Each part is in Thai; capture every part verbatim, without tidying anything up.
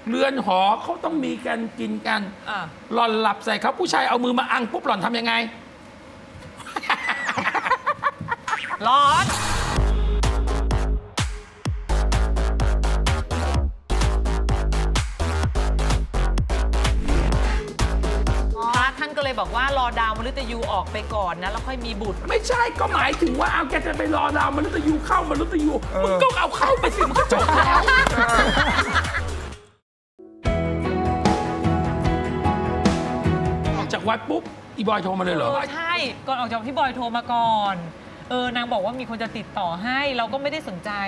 เรือนหอเขาต้องมีกันกินกันหล่อนหลับใส่เขาผู้ชายเอามือมาอังปุ๊บหล่อนทำยังไงร้อนท่านก็เลยบอกว่ารอดาวมฤตยูออกไปก่อนนะแล้วค่อยมีบุตรไม่ใช่ก็หมายถึงว่าเอาแกจะไปรอดาวมฤตยูเข้ามฤตยูมึงก็เอาเข้าไปสิมันก็จบแล้วจากวัดปุ๊บอีบอยโทรมาเลยเหรอใช่ก่อนออกจากพี่บอยโทรมาก่อนเออนางบอกว่ามีคนจะติดต่อให้เราก็ไม่ได้สนใจ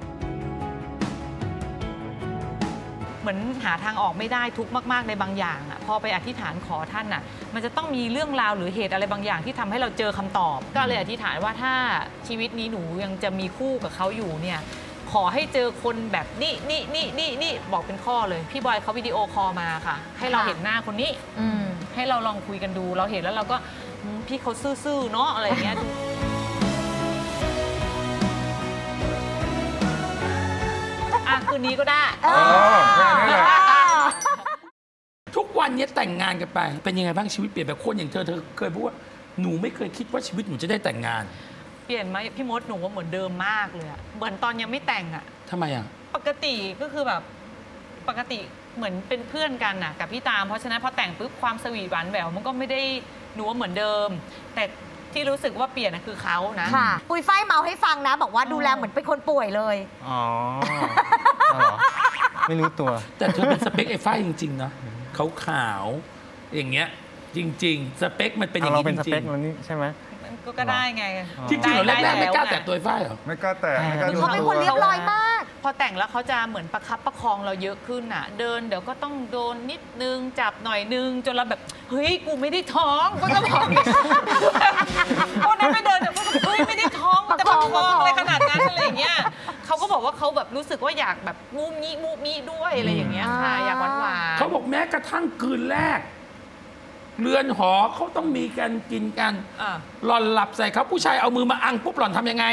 เหมือนหาทางออกไม่ได้ทุกข์มากๆในบางอย่างอ่ะพอไปอธิษฐานขอท่านอ่ะมันจะต้องมีเรื่องราวหรือเหตุอะไรบางอย่างที่ทำให้เราเจอคำตอบก็เลยอธิษฐานว่าถ้าชีวิตนี้หนูยังจะมีคู่กับเขาอยู่เนี่ยขอให้เจอคนแบบนี่นี่นี่นี่นี่บอกเป็นข้อเลยพี่บอยเขาวิดีโอคอลมาค่ะให้เราเห็นหน้าคนนี้ให้เราลองคุยกันดูเราเห็นแล้วเราก็พี่เขาซื่อๆเนาะอะไรอย่างเงี้ยอ่ะคืนนี้ก็ได้ทุกวันนี้แต่งงานกันไปเป็นยังไงบ้างชีวิตเปลี่ยนแบบคนอย่างเธอเธอเคยพูดว่าหนูไม่เคยคิดว่าชีวิตหนูจะได้แต่งงานเปลี่ยนไหมพี่มดหนูว่าเหมือนเดิมมากเลยอะเหมือนตอนยังไม่แต่งอะทำไมอะปกติก็คือแบบปกติเหมือนเป็นเพื่อนกันอะกับพี่ตามเพราะฉะนั้นพอแต่งปุ๊บความสวีทหวานแหววมันก็ไม่ได้หนูว่าเหมือนเดิมแต่ที่รู้สึกว่าเปลี่ยนคือเขานะค่ะปุยฝ้ายเมาให้ฟังนะบอกว่าดูแลเหมือนเป็นคนป่วยเลยอ๋อไม่รู้ตัวแต่เธอเป็นสเปคไอ้ฝ้ายจริงๆนะขาวๆอย่างเงี้ยจริงๆสเปคมันเป็นอย่างนี้จริงๆเราเป็นสเปคมันนี่ใช่ไหมก็ได้ไงจริงๆเราแรกๆไม่กล้าแตะตัวฝ้ายเหรอไม่กล้าแตะเขาเป็นคนเรียบร้อยมากพอแต่งแล้วเขาจะเหมือนประคับประคองเราเยอะขึ้นอ่ะเดินเดี๋ยวก็ต้องโดนนิดนึงจับหน่อยนึงจนเราแบบเฮ้ยกูไม่ได้ท้องก็จะบอกคนนั้นไม่เดินแต่เฮ้ยไม่ได้ท้องจะประคองอะไรขนาดนั้นอะไรอย่างเงี้ยเขาก็บอกว่าเขาแบบรู้สึกว่าอยากแบบมูมีมูมีด้วยอะไรอย่างเงี้ยค่ะอยากหวานหวานเขาบอกแม้กระทั่งคืนแรกเรือนหอเขาต้องมีกันกินกันหล่อนหลับใส่เขาผู้ชายเอามือมาอังปุ๊บหล่อนทำยังไง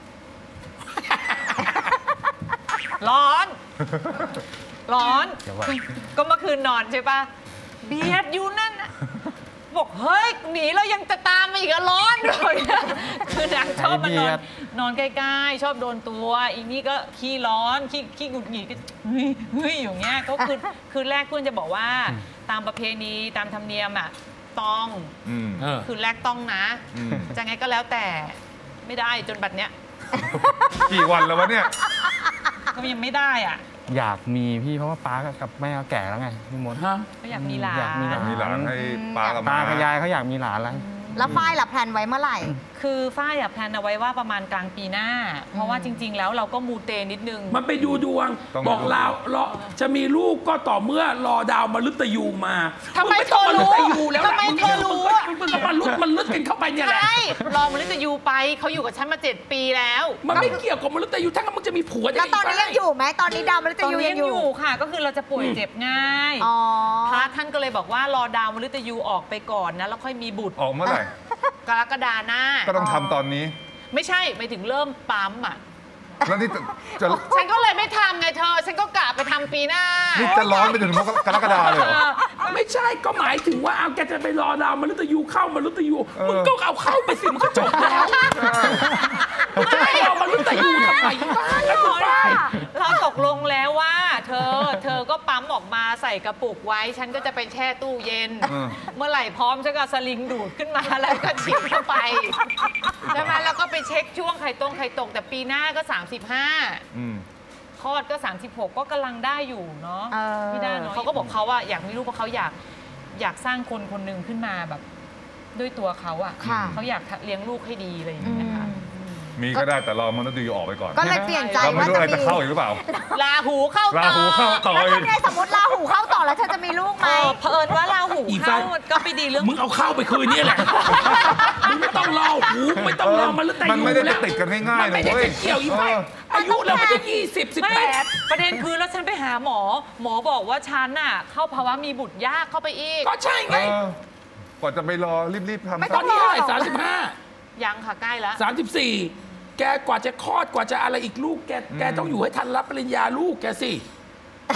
ร้อนร้อนก็เมื่อคืนนอนใช่ปะเบียดอยู่นั่นบอกเฮ้ยหนีแล้วยังจะตามมาอีกร้อนเลยคือนางชอบมานอนนอนใกล้ๆชอบโดนตัวอีนี่ก็ขี้ร้อนขี้ขี้หงุดหงิดก็เฮ้ยอย่างเงี้ยก็คือคืนแรกเพื่อนจะบอกว่าตามประเพณีตามธรรมเนียมอ่ะต้องคืนแรกต้องนะจะไงก็แล้วแต่ไม่ได้จนบัดเนี้ยกี่วันแล้ววะเนี่ยก็ยังไม่ได้อ่ะอยากมีพี่เพราะว่าป้ากับแม่เขาแก่แล้วไงพี่มดก็อยากมีหลานอยากมีหลานให้ป้ากับตากับยายเขาอยากมีหลานแล้วแล้วฝ้ายหลับแพลนไว้เมื่อไหร่คือฝ้ายแพลนเอาไว้ว่าประมาณกลางปีหน้าเพราะว่าจริงๆแล้วเราก็มูเตนิดนึงมันไปดูดวงบอกลาวรอจะมีลูกก็ต่อเมื่อรอดาวมฤตยูมาทำไมเธอรู้ทำไมเธอรู้มึงก็มันลุดมันลุดกันเข้าไปเนี่ยแหละใช่รอมฤตยูไปเขาอยู่กับฉันมาเจ็ดปีแล้วมันไม่เกี่ยวกับมฤตยูทั้งนั้นมึงจะมีผัวแล้วตอนนี้ยังอยู่ไหมตอนนี้ดาวมฤตยูยังอยู่ค่ะก็คือเราจะป่วยเจ็บง่ายพระท่านก็เลยบอกว่ารอดาวมฤตยูออกไปก่อนนะแล้วค่อยมีบุตรออกเมื่อไหร่กรกฎาหน้าก็ต้องทำตอนนี้ไม่ใช่ไปถึงเริ่มปั๊มอ่ะแล้วนี่จะฉันก็เลยไม่ทำไงเธอฉันก็กะไปทำปีหน้านี่จะร้อนไปถึงกรกฎาเลยไม่ใช่ก็หมายถึงว่าเอาแกจะไปรอดาวมฤตยูเข้ามฤตยูมึงก็เอาเข้าไปสิมันก็จบแล้วจะไปรอมฤตยูทำไมเราตกลงแล้วว่าเธอเธอก็ปั๊มออกมาใส่กระปุกไว้ฉันก็จะไปแช่ตู้เย็นเมื่อไหร่พร้อมฉันก็สลิงดูดขึ้นมาแล้วก็ฉีดเข้าไปใช่ไหมแล้วก็ไปเช็คช่วงไข่ตรงไข่ตกแต่ปีหน้าก็สามสิบห้าคลอดก็สามสิบหกก็กำลังได้อยู่เนาะพี่ได้เนาะเขาก็บอกเขาว่าอยากมีลูกเพราะเขาอยากอยากสร้างคนคนหนึ่งขึ้นมาแบบด้วยตัวเขาอ่ะเขาอยากเลี้ยงลูกให้ดีอะไรอย่างเงี้ยค่ะมีก็ได้แต่รอมฤตยูออกไปก่อนก็เลยเปลี่ยนใจว่าจะมีจะเข้าอีกหรือเปล่าลาหูเข้าต่อลาหูเข้าต่อแล้วถ้าสมมติลาหูเข้าต่อแล้วเธอจะมีลูกไหมเผอิญว่าลาหูเข้าก็ไปดีเรื่องมึงเอาเข้าไปคืนนี้แหละมึงไม่ต้องรอหูไม่ต้องรอมันแล้วแต่มันไม่ได้ติดกันง่ายๆนะเว้ยเกี่ยวอีกไปอายุเราไม่ได้ยี่สิบสิบแปดประเด็นคือแล้วฉันไปหาหมอหมอบอกว่าฉันน่ะเข้าภาวะมีบุตรยากเข้าไปอีกก็ใช่ไงกว่าจะไปรอรีบๆทำไม่ตอนนี้เท่าไหร่สามสิบห้ายังค่ะใกล้แล้วสามสิบสี่แกกว่าจะคลอดกว่าจะอะไรอีกลูกแกแกต้องอยู่ให้ทันรับปริญญาลูกแกสิ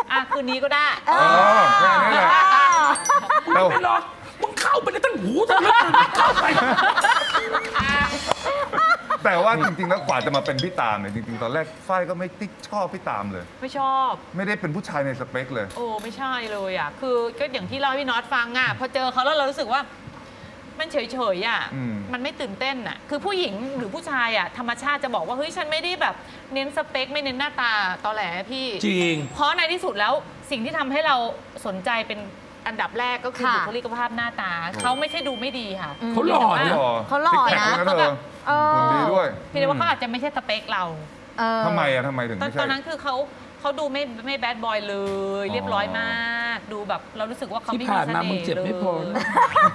อ่ะคืนนี้ก็ได้เออแค่นี้แหละมึงไม่รอมึงเข้าไปในตั้งหูทั้งเรื่องมึงเข้าไปแต่ว่าจริงๆแล้วกว่าจะมาเป็นพี่ตามเนี่ยจริงๆตอนแรกฝ้ายก็ไม่ติ๊กชอบพี่ตามเลยไม่ชอบไม่ได้เป็นผู้ชายในสเปคเลยโอ้ไม่ใช่เลยอ่ะคือก็อย่างที่เราให้พี่น็อตฟังอ่ะพอเจอเขาแล้วเรารู้สึกว่ามันเฉยๆอ่ะอืมมันไม่ตื่นเต้นอ่ะคือผู้หญิงหรือผู้ชายอ่ะธรรมชาติจะบอกว่าเฮ้ยฉันไม่ได้แบบเน้นสเปคไม่เน้นหน้าตาตอแหลพี่จริงเพราะในที่สุดแล้วสิ่งที่ทำให้เราสนใจเป็นอันดับแรกก็คือค่ะบุคลิกภาพหน้าตาเขาไม่ใช่ดูไม่ดีค่ะเขาหล่อแต่นะว่าเขาหล่อนะซิกแพคเธอเออหุ่นดีด้วยเพียงแต่ว่าเขาอาจจะไม่ใช่สเปคเราเออทำไมอะทำไมถึงตอนไม่ตใช่อนนั้นคือเขาเขาดูไม่ไม่แบดบอยเลยอ๋อเรียบร้อยมาก ดูแบบเรารู้สึกว่าเขาที่ไม่มีผ่านเสมาน่มึงห์เจ็บเลไม่พอนะย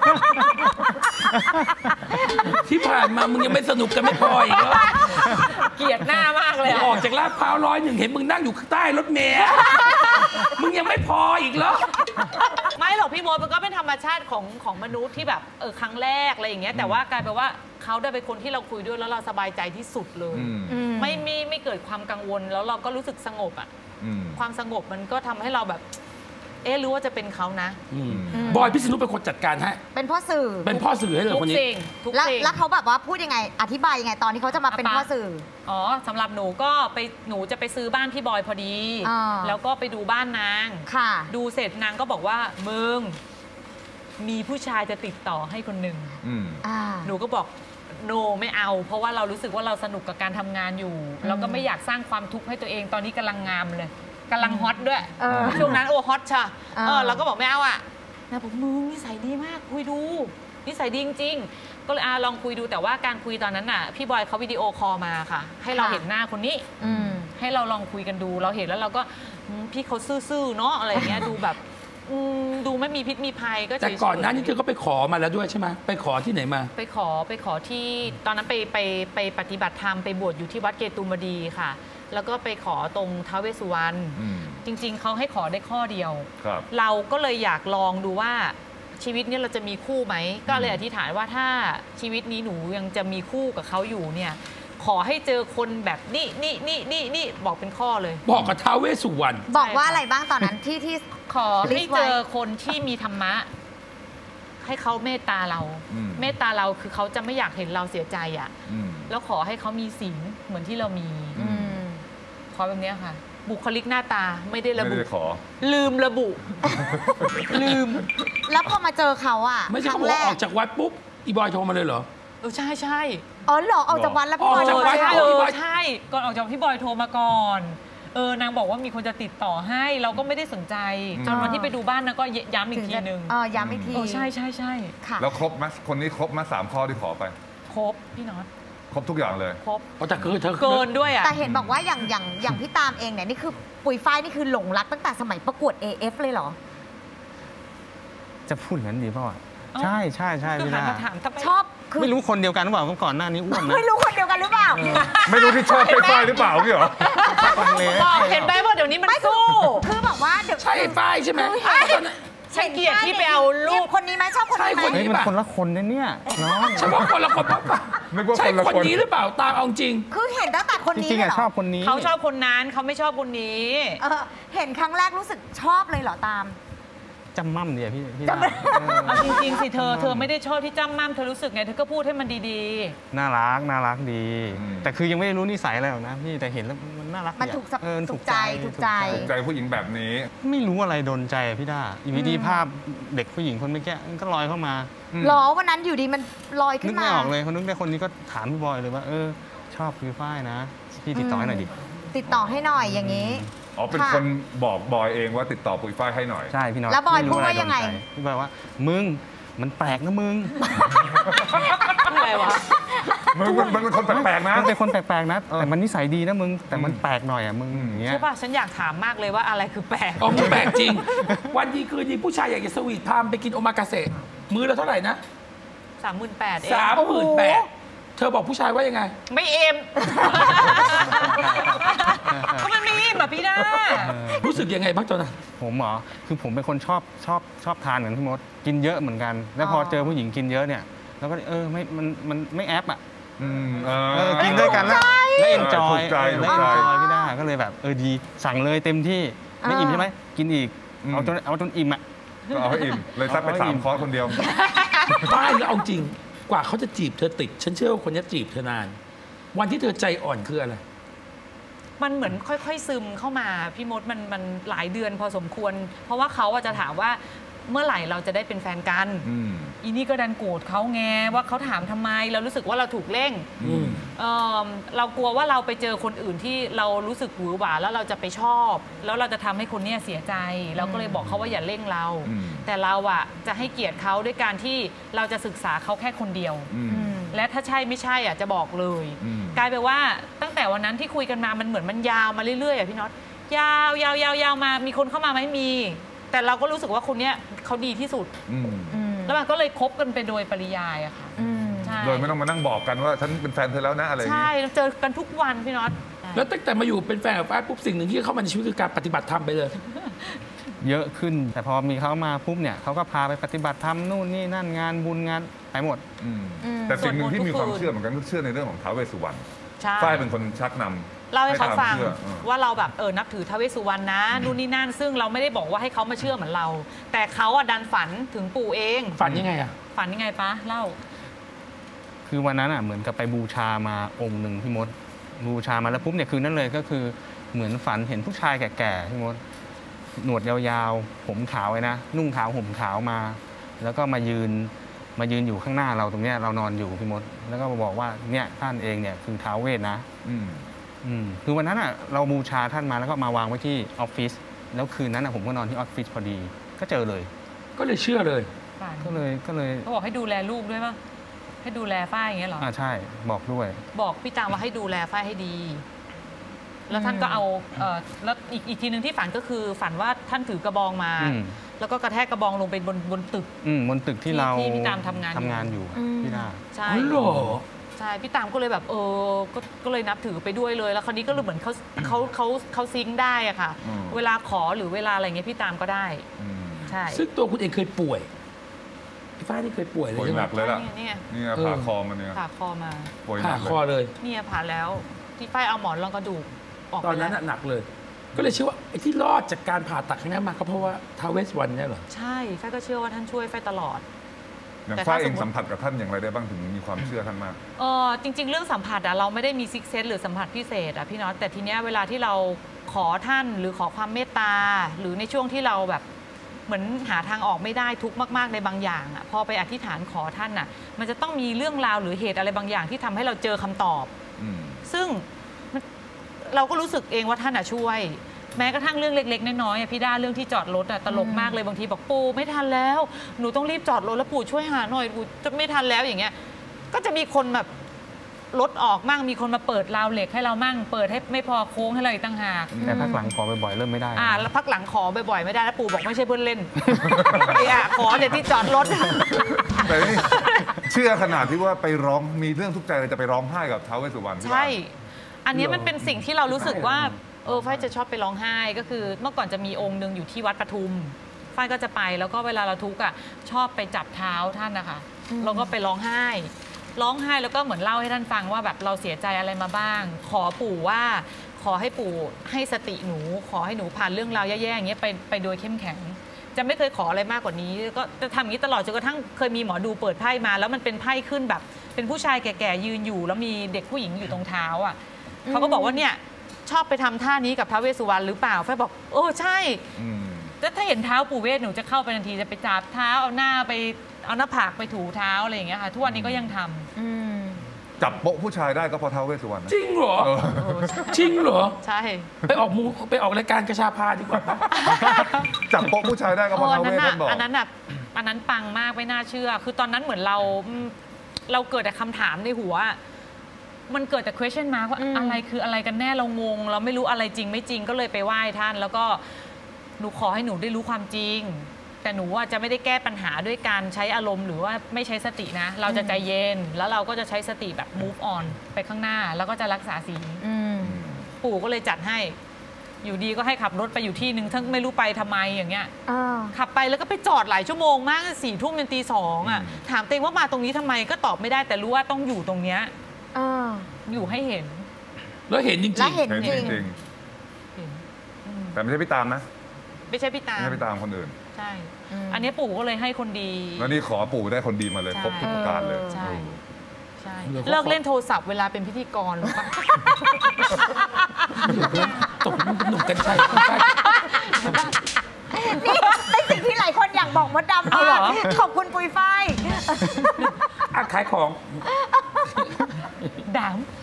ที่ผ่านมามึงยังไม่สนุกกันไม่พออีกเหรอเกลียดหน้ามากเลยอะออกจากลาดพร้าวร้อยหนึ่งเห็นมึงนั่งอยู่ใต้รถเมล์มึงยังไม่พออีกเหรอไม่หรอกพี่โมดมันก็เป็นธรรมชาติของของมนุษย์ที่แบบเออครั้งแรกอะไรอย่างเงี้ยแต่ว่ากลายเป็นว่าเขาได้เป็นคนที่เราคุยด้วยแล้วเราสบายใจที่สุดเลยอืมอืมไม่ไม่ไม่เกิดความกังวลแล้วเราก็รู้สึกสงบอ่ะอืมความสงบมันก็ทำให้เราแบบ เอ๊ะรู้ว่าจะเป็นเขานะอืมอืมบอยพิษณุเป็นคนจัดการให้เป็นพ่อสื่อเป็นพ่อสื่อให้เลยทุกคนนี้สิ่งทุกแล้วสิ่งแล้วเขาแบบว่าพูดยังไง อธิบายยังไงตอนที่เขาจะมาเป็นพ่อสื่ออ๋อสำหรับหนูก็ไปหนูจะไปซื้อบ้านพี่บอยพอดีอ่าแล้วก็ไปดูบ้านนางค่ะดูเสร็จนางก็บอกว่ามึงมีผู้ชายจะติดต่อให้คนหนึ่งอืมอ่าหนูก็บอกโนไม่เอา เพราะว่าเรารู้สึกว่าเราสนุกกับการทำงานอยู่ แล้วก็ไม่อยากสร้างความทุกข์ให้ตัวเองตอนนี้กำลังงามเลยกำลังฮอตด้วยเออช่วงนั้นโอ้ฮอตช่ะเออเออเราก็บอกไม่เอาอ่ะนะบอกมึงนิสัยดีมากคุยดูนิสัยดีจริงๆก็เลยอาลองคุยดูแต่ว่าการคุยตอนนั้นน่ะพี่บอยเขาวิดีโอคอลมาค่ะ ให้เราเห็นหน้าคนนี้อืมให้เราลองคุยกันดูเราเห็นแล้วเราก็อืมพี่เขาซื่อๆเนาะอะไรอย่างเงี้ยดูแบบอืมดูไม่มีพิษมีภัยก็เฉยๆแต่ก่อนหน้านี้เธอก็ไปขอมาแล้วด้วยใช่ไหมไปขอที่ไหนมาไปขอไปขอที่ตอนนั้นไปไปไปปฏิบัติธรรมไปบวชอยู่ที่วัดเกตุมดีค่ะ แล้วก็ไปขอตรงท้าวเวสสุวรรณอืมจริง ๆเขาให้ขอได้ข้อเดียวครับเราก็เลยอยากลองดูว่าชีวิตเนี้เราจะมีคู่ไหมก็เลยอธิษฐานว่าถ้าชีวิตนี้หนูยังจะมีคู่กับเขาอยู่เนี่ยขอให้เจอคนแบบนี่นี่นี่นี่นี่บอกเป็นข้อเลยบอกกับท้าวเวสสุวรรณบอกว่าอะไรบ้างตอนนั้นที่ที่ขอให้เจอคนที่มีธรรมะ ให้เขาเมตตาเราอืมเมตตาเราคือเขาจะไม่อยากเห็นเราเสียใจอ่ะอืมแล้วขอให้เขามีศีลเหมือนที่เรามีอือืมขอแบบเนี้ยค่ะ บุคลิกหน้าตาไม่ได้ระไม่บุได้ขอลืมระบุ ลืมแล้วพอมาเจอเขาอะไม่ใช่คเขารั้บงอกแรว่าออกจากวัดปุ๊บอีบอยโทรมาเลยเหรอเออใช่ใช่อ๋อเหรอออกจากวัดแล้วพี่บอยออกจากวัดใช่โทรเอมาอใช่ก่อนออกจากพี่บอยโทรมาก่อนเออนางบอกว่ามีคนจะติดต่อให้ เราก็ไม่ได้สนใจ จนวันที่ไปดูบ้านนางก็ย้ำอีกทีนึงเออย้ำอีกทีโอ้ใช่ใช่ใช่ค่ะแล้วครบไหมคนนี้ครบไหมสามข้อที่ขอไปครบพี่น็อตครบทุกอย่างเลยครบเพราะแต่คือเธอเกินด้วยอ่ะแต่เห็นบอกว่าอย่างอย่างอย่างพี่ตามเองเนี่ยนี่คือปุ๋ยฝ้ายนี่คือหลงรักตั้งแต่สมัยประกวด เอ เอฟ เลยเหรอจะพูดอย่างนั้นดีเปล่าอะเอ้าใช่ใช่ใช่คือพี่หันดามาถามทำไมชอบคือไม่รู้คนเดียวกันหรือเปล่าเมื่อก่อนหน้านี้อ้วนนะไม่รู้คนเดียวกันหรือเปล่าไม่รู้ที่ชอบไฟฟ้าหรือเปล่าพี่เหรอฟังเลยบอกเห็นไหมว่าเดี๋ยวนี้มันสู้คือแบบว่าเดี๋ยวใช่ฝ้ายใช่ไหมคือเห็นตอนนั้นฉันเกลียดที่ไปเอารูปคนนี้ไหมชอบคนนี้ไหมใช่คนเฮ้ยมันคนละคนนะเนี่ยน้องฉันว่าคนละคนปะปะนึกว่าใช่คนละคนคนนี้หรือเปล่าตามเอาจริงคือเห็นตั้งแต่คนจนี้ริงๆเลยอะเหรชออบคนนี้เขาชอบคนนั้นเขาไม่ชอบคนนี้เออเห็นครั้งแรกรู้สึกชอบเลยเหรอตามจำมั่มเดียพี่พี่จำดาเออเอาจริงๆสิเธอ เธอไม่ได้ชอบที่จ้ำม่ำเธอรู้สึกไง เธอก็พูดให้มันดีน่ารักน่ารักดีอืมแต่คือยังไม่ได้รู้นิสัยอะไรหรอกนะพี่แต่เห็นแล้วมันน่ารักมันดีอะถูกสับเออถูกใจถูกใจถูกใจผู้หญิงแบบนี้ไม่รู้อะไรโดนใจอะพี่ดาอีวิดีภาพเด็กผู้หญิงคนเมื่อกี้มันก็ลอยเข้ามาหรอวันนั้นอยู่ดีมันลอยนึขึ้กนไม่มาออกเลยคนนึกได้คนนี้ก็ถามพี่บอยเลยว่าเออชอบคือฝ้ายนะพี่ติดต่อให้หน่อยดิติดต่อให้หน่อยอย่างนี้อ๋อ เป็นค่ะคนบอกบอยเองว่าติดต่อปุยฝ้ายให้หน่อยใช่พี่น้องแล้วบอยไม่รู้พูดว่าะรยังไงโดนใจพี่บอยว่ามึงมันแปลกนะมึงๆ อะไรวะมึงมันเป็นคนแปลกๆนะมันเป็นคนแปลกๆนะเออแต่มันนิสัยดีนะมึงแต่มันอืมแปลกหน่อยอ่ะมึงอย่างเงี้ยใช่ป่ะ ฉันอยากถามมากเลยว่าอะไรคือแปลกอ๋อมึงแปลกจริง วันดีคืนดีผู้ชายอยากจะสวีทพามไปกินโอมากาเสะมื้อละเท่าไหร่นะสามหมื่นแปดเองสามหมื่นแปดเธอบอกผู้ชายว่ายังไงไม่เอ็ม ก็มันไม่เอ็มแบบพี่ด้ารู้สึกยังไงบ้างตอนนั้นผมเหรอคือผมเป็นคนชอบชอบชอบทานเหมือนพี่มดกินเยอะเหมือนกัน แล้วพอเจอผู้หญิงกินเยอะเนี่ยแล้วก็เออไม่มันมันไม่แอปอ่ะอืมเอเอออกินด้วยกันแล้วแล้วเอนจอยถูกใจถูแล้วกเอนใจจอยพี่ด้าก็เลยแบบเออดีสั่งเลยเต็มที่ไม่อิ่มใช่ไหมกินอีกอืมเอาจนเอาจนอิ่มอ่ะก็เอาให้อิ่มเลยซัดไปเอาให้สาอิ่มมคอร์สคนเดียวป้ายแล้วเอาจริงกว่าเขาจะจีบเธอติด ฉันเชื่อว่าคนนี้จีบเธอนาน วันที่เธอใจอ่อนคืออะไรมันเหมือนค่อยๆซึมเข้ามาพี่มดมันมันหลายเดือนพอสมควร เพราะว่าเขาอะจะถามว่าเมื่อไหร่เราจะได้เป็นแฟนกันอืมอีนี่ก็ดันโกรธเขาไงว่าเขาถามทำไมเรารู้สึกว่าเราถูกเร่งอืมเอ่อเรากลัวว่าเราไปเจอคนอื่นที่เรารู้สึกหวือหวาแล้วเราจะไปชอบ แล้วเราจะทำให้คนเนี้ยเสียใจ เราก็เลยบอกเขาว่าอย่าเร่งเราอืมแต่เราอะจะให้เกียรติเขาด้วยการที่เราจะศึกษาเขาแค่คนเดียวอืมและถ้าใช่ไม่ใช่อะจะบอกเลยอืมกลายเป็นว่าตั้งแต่วันนั้นที่คุยกันมามันเหมือนมันยาวมาเรื่อยๆอะพี่น็อตยาวยาวยาวยาวมามีคนเข้ามาไหมมี แต่เราก็รู้สึกว่าคนเนี้ยเขาดีที่สุดอืมอืมแล้วมันก็เลยคบกันไปโดยปริยายอะค่ะอืมใช่โดยไม่ต้องมานั่งบอกกันว่าฉันเป็นแฟนเธอแล้วนะอะไรอย่างใช่เงี้ยเจอกันทุกวันพี่น็อตแล้วตั้งแต่มาอยู่เป็นแฟนกับป้ายปุ๊บสิ่งหนึ่งที่เข้ามาในชีวิตคือการปฏิบัติธรรมไปเลยเยอะขึ้น แต่พอมีเขามาปุ๊บเนี่ยเขาก็พาไปปฏิบัติธรรมนู่นนี่นั่นงานบุญงานไปหมดอืมอืมแต่สิ่งหนึ่งที่มีความสวดมนต์ทุกคืนเชื่อเหมือนกันก็เชื่อในเรื่องของท้าวเวสสุวรรณใช่ฝ้ายเป็นคนชักนำเล่าให้เขาฟังตมชื่อเออว่าเราแบบเออนับถือท้าวเวสสุวรรณนะนู่นนี่นั่นซึ่งเราไม่ได้บอกว่าให้เขามาเชื่อเหมือนเรา แต่เขาอะดันฝันถึงปู่เองฝันยังไงอะฝันยังไงปะเล่าคือวันนั้นอ่ะเหมือนกับไปบูชามาองค์หนึ่งพี่มด บูชามาแล้วปุ๊บเนี่ยคืนนั้นเลยก็คือเหมือนฝันเห็นผู้ชายแก่ๆพี่มด หนวดยาวๆผมขาวเลยนะนุ่งขาวห่มขาวมา แล้วก็มายืนมายืนอยู่ข้างหน้าเราตรงเนี้ยเรานอนอยู่พี่มด แล้วก็มาบอกว่าเนี่ยท่านเองเนี่ยคือท้าวเวสนะอืมอืมคือวันนั้นอ่ะเราบูชาท่านมาแล้วก็มาวางไว้ที่ออฟฟิศแล้วคืนนั้นอ่ะผมก็นอนที่ออฟฟิศพอดีก็เจอเลยก็เลยเชื่อเลยฝันก็เลยก็เลยเขาบอกให้ดูแลลูกด้วยปะให้ดูแลฝ้ายอย่างเงี้ยเหรออ่าใช่บอกด้วยบอกพี่ตามว่าให้ดูแลฝ้ายให้ดี แล้วท่านก็เอาเอ่อแล้วอีกอีกทีหนึ่งที่ฝันก็คือฝันว่าท่านถือกระบองมาอืมแล้วก็กระแทกกระบองลงไปบนบนตึกอืมบนตึกที่เราที่พี่ตามทำงานอยู่ทำงานอยู่อืมพี่ดาใช่อ๋อเหรอใช่พี่ตามก็เลยแบบเออก็ก็เลยนับถือไปด้วยเลย แล้วคราวนี้ก็เลยเหมือนเขาเขาเขาเขาซิงค์ได้อะค่ะอืมเวลาขอหรือเวลาอะไรเงี้ยพี่ตามก็ได้อืมใช่ซึ่งตัวคุณเองเคยป่วยพี่ฟ้านี่เคยป่วยเลยป่วยใช่ไหหมนักเลยล่ะนี่ไงนี่ไงเออผ่าคอมันเนี่ยผ่าคอมาป่วยหผ่านักคอเลยเลยเนี่ยผ่าแล้วที่ฝ้ายเอาหมอนรองกระดูกออกตอนไปนั้นแล้วน่ะหนักเลย ก็เลยเชื่อว่าไอ้ที่รอดจากการผ่าตัดครั้งนั้นมาก็เพราะว่าท้าวเวสสุวรรณเนี่ยเหรอใช่ฝ้ายก็เชื่อว่าท่านช่วยฝ้ายตลอดอย่างแต่ฝ้าถ้ายเองสมมุติสัมผัสกับท่านอย่างไรได้บ้างถึงมีความเชื่อท่านมากเออจริง ๆ เรื่องสัมผัสอะเราไม่ได้มีซิกเซนหรือสัมผัสพิเศษอะพี่น็อตแต่ทีเนี้ยเวลาที่เราขอท่านหรือขอความเมตตา หรือในช่วงที่เราแบบเหมือนหาทางออกไม่ได้ทุกข์มากๆในบางอย่างอะพอไปอธิษฐานขอท่านอะมันจะต้องมีเรื่องราวหรือเหตุอะไรบางอย่างที่ทำให้เราเจอคำตอบอืมซึ่งมันเราก็รู้สึกเองว่าท่านอะช่วย แม้กระทั่งเรื่องเล็กๆน้อยๆอะพี่ด้าเรื่องที่จอดรถอะตลกมากเลยบางทีบอกปู่ไม่ทันแล้วหนูต้องรีบจอดรถแล้วปู่ช่วยหาหน่อยปู่จะไม่ทันแล้วอย่างเงี้ยก็จะมีคนแบบรถออกมั่งมีคนมาเปิดราวเหล็กให้เรามั่งเปิดให้ไม่พอโค้งให้เราอีกต่างหากแต่พักหลังขอบ่อยๆเริ่มไม่ได้อ่าแล้วพักหลังขอบ่อยๆไม่ได้แล้วปู่บอกไม่ใช่เพื่อนเล่น ไอ้อะขอเดี๋ยวที่จอดรถแต่นี่เชื่อขนาดที่ว่าไปร้องมีเรื่องทุกข์ใจเลยจะไปร้องไห้กับท้าวเวสสุวรรณที่ใช่บ้านอันเนี้ยมันเป็นสิ่งที่เรารู้สึกว่าเออฝ้ายจะชอบไปร้องไห้ก็คือเมื่อก่อนจะมีองค์หนึ่งอยู่ที่วัดปทุมฝ้ายก็จะไปแล้วก็เวลาเราทุกข์อ่ะชอบไปจับเท้าท่านนะคะแล้วก็ไปร้องไห้ ร้องไห้แล้วก็เหมือนเล่าให้ท่านฟังว่าแบบเราเสียใจอะไรมาบ้าง ขอปู่ว่าขอให้ปู่ให้สติหนู ขอให้หนูผ่านเรื่องราวแย่ๆอย่างเงี้ยไปไปโดยเข้มแข็ง จะไม่เคยขออะไรมากกว่านี้ก็จะทำอย่างนี้ตลอดจนกระทั่งเคยมีหมอดูเปิดไพ่มาแล้วมันเป็นไพ่ขึ้นแบบ เป็นผู้ชายแก่ๆยืนอยู่ แล้วมีเด็กผู้หญิงอยู่ตรงเท้าอ่ะเขาก็บอกว่าเนี่ยชอบไปทำท่านี้กับท้าวเวสสุวรรณหรือเปล่าฝ้ายบอกโอ้ใช่อืมแล้วถ้าเห็นเท้าปู่เวสหนูจะเข้าไปทันทีจะไปจับเท้าเอาหน้าไปเอาหน้าผากไปถูเท้าอะไรอย่างเงี้ยค่ะทุกวันนี้ก็ยังทำอืมจับโป๊ะผู้ชายได้ก็เพราะท้าวเวสสุวรรณนะจริงเหรอเออเออใช่จริงเหรอใช่ไปออกมูไปออกรายการกระชาพาดีกว่าปะจับโป๊ะผู้ชายได้ก็เพราะอัท้าวเวนั้นสอ่ะท่านบอกอันนั้นอ่ะอันนั้นปังมากไม่น่าเชื่อ คือตอนนั้นเหมือนเราอืมเราเกิดแต่คำถามในหัว มันเกิดแต่ question mark ว่าอืมอะไรคืออะไรกันแน่เรางง เราไม่รู้อะไรจริงไม่จริงก็เลยไปไหว้ท่าน แล้วก็หนูขอให้หนูได้รู้ความจริง แต่หนูอ่ะจะไม่ได้แก้ปัญหาด้วยการใช้อารมณ์หรือว่าไม่ใช้สตินะ เราจะใจเย็นแล้วเราก็จะใช้สติแบบ move on ไปข้างหน้า แล้วก็จะรักษาศีลอืมปู่ก็เลยจัดให้ อยู่ดีก็ให้ขับรถไปอยู่ที่หนึ่งทั้งไม่รู้ไปทำไมอย่างเงี้ยอ่าขับไปแล้วก็ไปจอดหลายชั่วโมงมากสี่ทุ่มจนตีสองอ่ะอืมถามตัวเองว่ามาตรงนี้ทำไมก็ตอบไม่ได้แต่รู้ว่าต้องอยู่ตรงเนี้ยอ่าอยู่ให้เห็นแล้วเห็นจริงแล้วเห็นเห็นจริงจริงเห็นอืมๆแต่ไม่ใช่พี่ตามนะใไม่ใช่พี่ตามไม่ใช่พี่ตามคนอื่นใช่อืมอันนี้ปู่ก็เลยให้คนดีแล้วนี่ขอปู่ได้คนดีมาเลยใช่ครบทุกประการเลยใช่เออใช่เดี๋ยวเขาเลิกเล่นโทรศัพท์เวลาเป็นพิธีกรหรือเปล่าตกมันเป็นหนุ่มกัญชัยนี่เป็นสิ่งที่หลายคนอยากบอกมดดำเอาเหรมาอกขอบคุณปุยฝ้ายอ่ะขายของด่าม